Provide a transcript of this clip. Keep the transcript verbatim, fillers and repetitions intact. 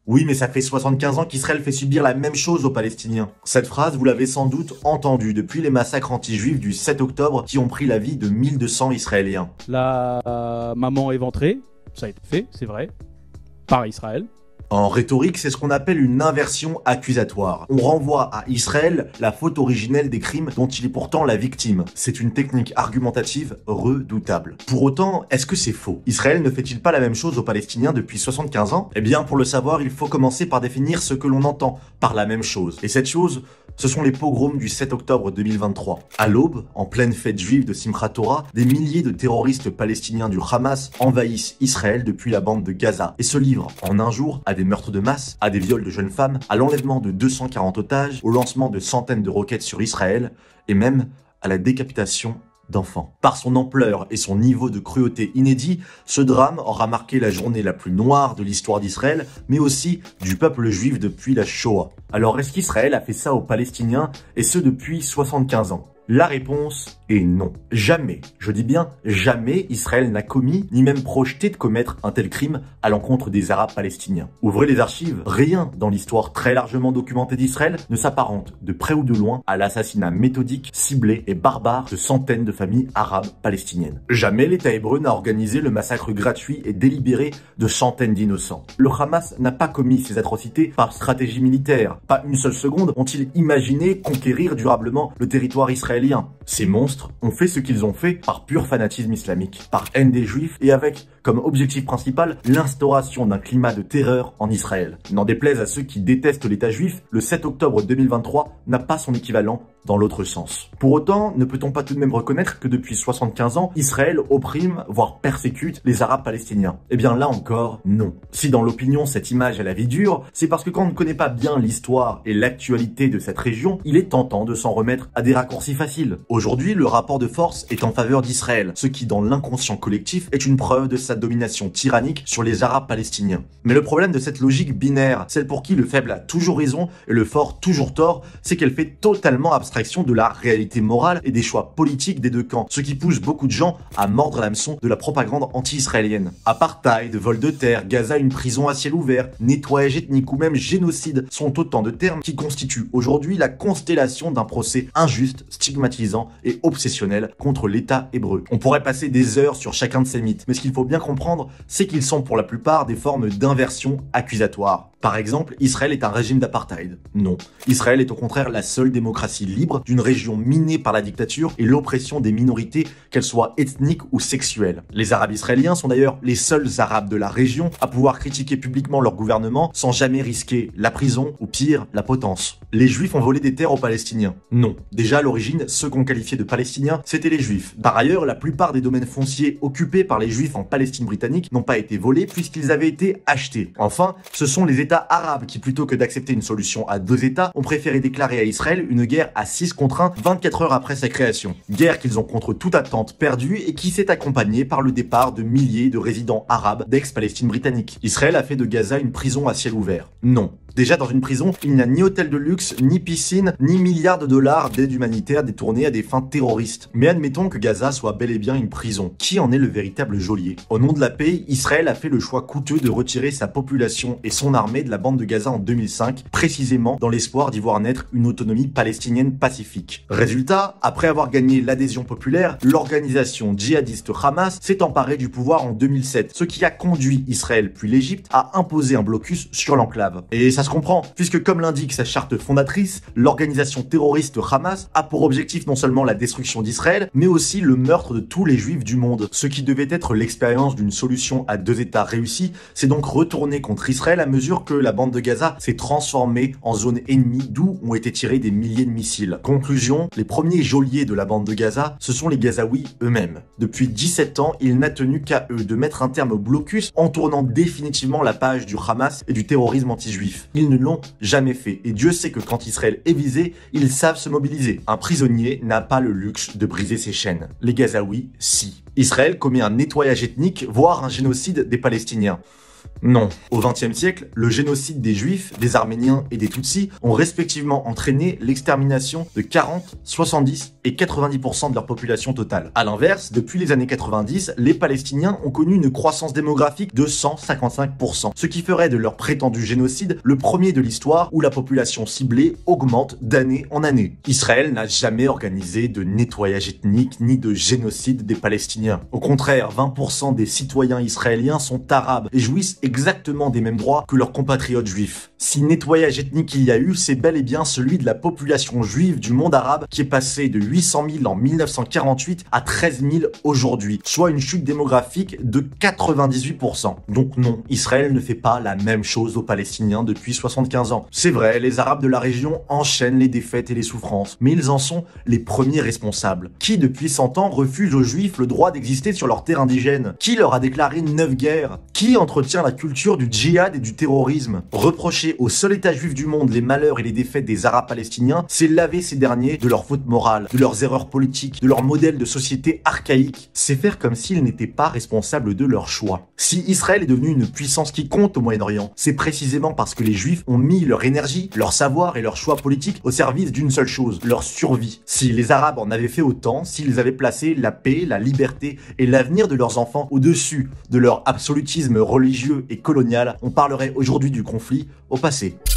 Oui, mais ça fait soixante-quinze ans qu'Israël fait subir la même chose aux Palestiniens. Cette phrase, vous l'avez sans doute entendue depuis les massacres anti-juifs du sept octobre qui ont pris la vie de mille deux cents Israéliens. La euh, maman éventrée, ça a été fait, c'est vrai, par Israël. En rhétorique, c'est ce qu'on appelle une inversion accusatoire. On renvoie à Israël la faute originelle des crimes dont il est pourtant la victime. C'est une technique argumentative redoutable. Pour autant, est-ce que c'est faux? Israël ne fait-il pas la même chose aux Palestiniens depuis soixante-quinze ans? Eh bien, pour le savoir, il faut commencer par définir ce que l'on entend par la même chose. Et cette chose, ce sont les pogroms du sept octobre deux mille vingt-trois. À l'aube, en pleine fête juive de Simchat Torah, des milliers de terroristes palestiniens du Hamas envahissent Israël depuis la bande de Gaza et se livrent en un jour à des meurtres de masse, à des viols de jeunes femmes, à l'enlèvement de deux cent quarante otages, au lancement de centaines de roquettes sur Israël et même à la décapitation d'enfants. Par son ampleur et son niveau de cruauté inédit, ce drame aura marqué la journée la plus noire de l'histoire d'Israël, mais aussi du peuple juif depuis la Shoah. Alors est-ce qu'Israël a fait ça aux Palestiniens, et ce depuis soixante-quinze ans? La réponse est non. Jamais, je dis bien jamais, Israël n'a commis, ni même projeté de commettre un tel crime à l'encontre des Arabes palestiniens. Ouvrez les archives, rien dans l'histoire très largement documentée d'Israël ne s'apparente de près ou de loin à l'assassinat méthodique, ciblé et barbare de centaines de familles arabes palestiniennes. Jamais l'État hébreu n'a organisé le massacre gratuit et délibéré de centaines d'innocents. Le Hamas n'a pas commis ces atrocités par stratégie militaire. Pas une seule seconde ont-ils imaginé conquérir durablement le territoire israélien. Ces monstres ont fait ce qu'ils ont fait par pur fanatisme islamique, par haine des juifs et avec comme objectif principal l'instauration d'un climat de terreur en Israël. N'en déplaise à ceux qui détestent l'État juif, le sept octobre deux mille vingt-trois n'a pas son équivalent dans l'autre sens. Pour autant, ne peut-on pas tout de même reconnaître que depuis soixante-quinze ans, Israël opprime, voire persécute les Arabes palestiniens? Eh bien là encore, non. Si dans l'opinion cette image a la vie dure, c'est parce que quand on ne connaît pas bien l'histoire et l'actualité de cette région, il est tentant de s'en remettre à des raccourcis faciles. Aujourd'hui, le rapport de force est en faveur d'Israël, ce qui dans l'inconscient collectif est une preuve de sa domination tyrannique sur les Arabes palestiniens. Mais le problème de cette logique binaire, celle pour qui le faible a toujours raison et le fort toujours tort, c'est qu'elle fait totalement abstraction de la réalité morale et des choix politiques des deux camps, ce qui pousse beaucoup de gens à mordre l'hameçon de la propagande anti-israélienne. Apartheid, vol de terre, Gaza une prison à ciel ouvert, nettoyage ethnique ou même génocide sont autant de termes qui constituent aujourd'hui la constellation d'un procès injuste, stigmatisant et obsessionnel contre l'État hébreu. On pourrait passer des heures sur chacun de ces mythes, mais ce qu'il faut bien comprendre, c'est qu'ils sont pour la plupart des formes d'inversion accusatoire. Par exemple, Israël est un régime d'apartheid. Non. Israël est au contraire la seule démocratie libre d'une région minée par la dictature et l'oppression des minorités, qu'elles soient ethniques ou sexuelles. Les Arabes israéliens sont d'ailleurs les seuls Arabes de la région à pouvoir critiquer publiquement leur gouvernement sans jamais risquer la prison ou pire, la potence. Les Juifs ont volé des terres aux Palestiniens. Non. Déjà à l'origine, ceux qu'on qualifiait de Palestiniens, c'était les Juifs. Par ailleurs, la plupart des domaines fonciers occupés par les Juifs en Palestine britannique n'ont pas été volés puisqu'ils avaient été achetés. Enfin, ce sont les États arabes qui, plutôt que d'accepter une solution à deux États, ont préféré déclarer à Israël une guerre à six contre un vingt-quatre heures après sa création. Guerre qu'ils ont contre toute attente perdue et qui s'est accompagnée par le départ de milliers de résidents arabes d'ex-Palestine britannique. Israël a fait de Gaza une prison à ciel ouvert. Non. Déjà, dans une prison, il n'y a ni hôtel de luxe, ni piscine, ni milliards de dollars d'aide humanitaire détournés à des fins terroristes. Mais admettons que Gaza soit bel et bien une prison. Qui en est le véritable geôlier? Au nom de la paix, Israël a fait le choix coûteux de retirer sa population et son armée de la bande de Gaza en deux mille cinq, précisément dans l'espoir d'y voir naître une autonomie palestinienne pacifique. Résultat, après avoir gagné l'adhésion populaire, l'organisation djihadiste Hamas s'est emparée du pouvoir en deux mille sept, ce qui a conduit Israël puis l'Égypte à imposer un blocus sur l'enclave. Et ça se comprend, puisque comme l'indique sa charte fondatrice, l'organisation terroriste Hamas a pour objectif non seulement la destruction d'Israël, mais aussi le meurtre de tous les juifs du monde. Ce qui devait être l'expérience d'une solution à deux États réussie, s'est donc retourné contre Israël à mesure que la bande de Gaza s'est transformée en zone ennemie d'où ont été tirés des milliers de missiles. Conclusion, les premiers geôliers de la bande de Gaza, ce sont les Gazaouis eux-mêmes. Depuis dix-sept ans, il n'a tenu qu'à eux de mettre un terme au blocus en tournant définitivement la page du Hamas et du terrorisme anti-juif. Ils ne l'ont jamais fait, et Dieu sait que quand Israël est visé, ils savent se mobiliser. Un prisonnier n'a pas le luxe de briser ses chaînes. Les Gazaouis, si. Israël commet un nettoyage ethnique, voire un génocide des Palestiniens. Non. Au vingtième siècle, le génocide des Juifs, des Arméniens et des Tutsis ont respectivement entraîné l'extermination de quarante, soixante-dix et quatre-vingt-dix pour cent de leur population totale. À l'inverse, depuis les années quatre-vingt-dix, les Palestiniens ont connu une croissance démographique de cent cinquante-cinq pour cent, ce qui ferait de leur prétendu génocide le premier de l'histoire où la population ciblée augmente d'année en année. Israël n'a jamais organisé de nettoyage ethnique ni de génocide des Palestiniens. Au contraire, vingt pour cent des citoyens israéliens sont arabes et jouissent exactement des mêmes droits que leurs compatriotes juifs. Si nettoyage ethnique il y a eu, c'est bel et bien celui de la population juive du monde arabe qui est passée de huit cent mille en mille neuf cent quarante-huit à treize mille aujourd'hui, soit une chute démographique de quatre-vingt-dix-huit pour cent. Donc non, Israël ne fait pas la même chose aux Palestiniens depuis soixante-quinze ans. C'est vrai, les Arabes de la région enchaînent les défaites et les souffrances, mais ils en sont les premiers responsables. Qui depuis cent ans refuse aux Juifs le droit d'exister sur leur terre indigène? Qui leur a déclaré neuf guerres? Qui entretient la culture du djihad et du terrorisme? Reprocher au seul État juif du monde les malheurs et les défaites des Arabes palestiniens, c'est laver ces derniers de leurs fautes morales, de leurs erreurs politiques, de leur modèle de société archaïque. C'est faire comme s'ils n'étaient pas responsables de leurs choix. Si Israël est devenu une puissance qui compte au Moyen-Orient, c'est précisément parce que les Juifs ont mis leur énergie, leur savoir et leur choix politique au service d'une seule chose, leur survie. Si les Arabes en avaient fait autant, s'ils avaient placé la paix, la liberté et l'avenir de leurs enfants au-dessus de leur absolutisme religieux et colonial, on parlerait aujourd'hui du conflit au passé.